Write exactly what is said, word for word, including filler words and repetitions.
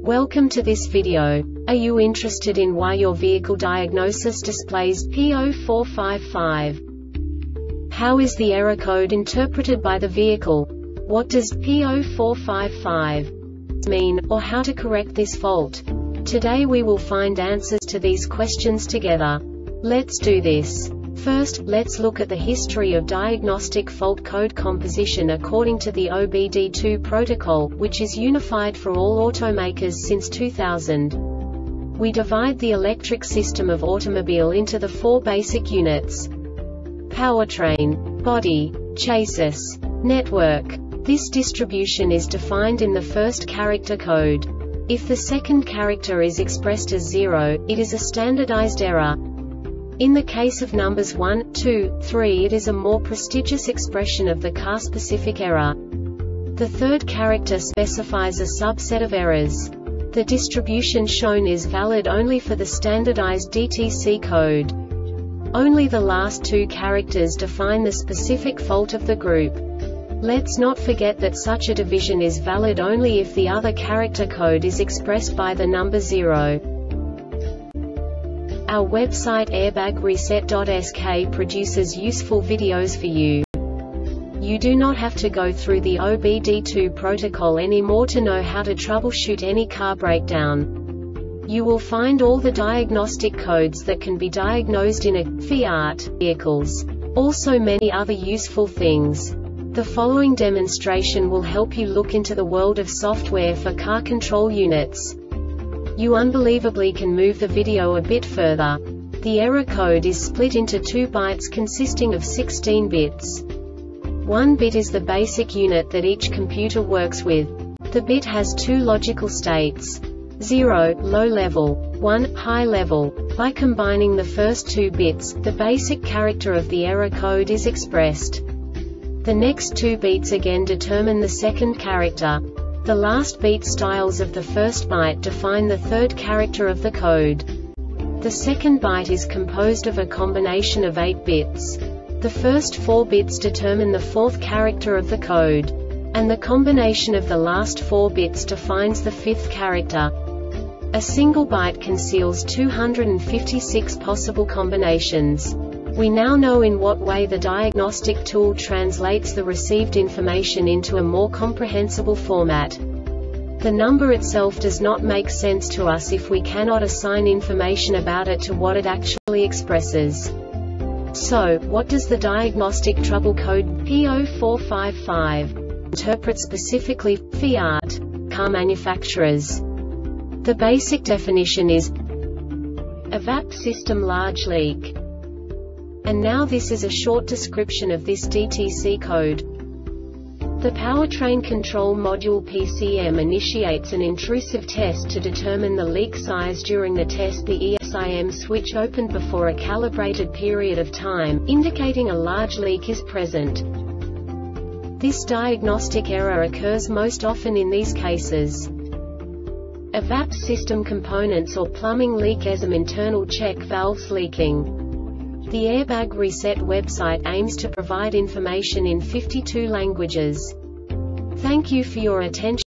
Welcome to this video. Are you interested in why your vehicle diagnosis displays P zero four five five? How is the error code interpreted by the vehicle? What does P zero four five five mean, or how to correct this fault? Today we will find answers to these questions together. Let's do this. First, let's look at the history of diagnostic fault code composition according to the O B D two protocol, which is unified for all automakers since two thousand. We divide the electric system of automobile into the four basic units: powertrain, body, chassis, network. This distribution is defined in the first character code. If the second character is expressed as zero, it is a standardized error. In the case of numbers one, two, three, it is a more prestigious expression of the car-specific error. The third character specifies a subset of errors. The distribution shown is valid only for the standardized D T C code. Only the last two characters define the specific fault of the group. Let's not forget that such a division is valid only if the other character code is expressed by the number zero. Our website airbag reset dot S K produces useful videos for you. You do not have to go through the O B D two protocol anymore to know how to troubleshoot any car breakdown. You will find all the diagnostic codes that can be diagnosed in a Fiat vehicles. Also many other useful things. The following demonstration will help you look into the world of software for car control units. You unbelievably can move the video a bit further. The error code is split into two bytes consisting of sixteen bits. One bit is the basic unit that each computer works with. The bit has two logical states: zero, low level, one, high level. By combining the first two bits, the basic character of the error code is expressed. The next two beats again determine the second character. The last beat styles of the first byte define the third character of the code. The second byte is composed of a combination of eight bits. The first four bits determine the fourth character of the code. And the combination of the last four bits defines the fifth character. A single byte conceals two hundred fifty-six possible combinations. We now know in what way the diagnostic tool translates the received information into a more comprehensible format. The number itself does not make sense to us if we cannot assign information about it to what it actually expresses. So, what does the diagnostic trouble code P zero four five five interpret specifically for Fiat car manufacturers? The basic definition is a V A P system large leak. And now this is a short description of this D T C code. The Powertrain Control Module P C M initiates an intrusive test to determine the leak size. During the test, the E S I M switch opened before a calibrated period of time, indicating a large leak is present. This diagnostic error occurs most often in these cases: a V A P system components or plumbing leak, as an internal check valves leaking. The Airbag Reset website aims to provide information in fifty-two languages. Thank you for your attention.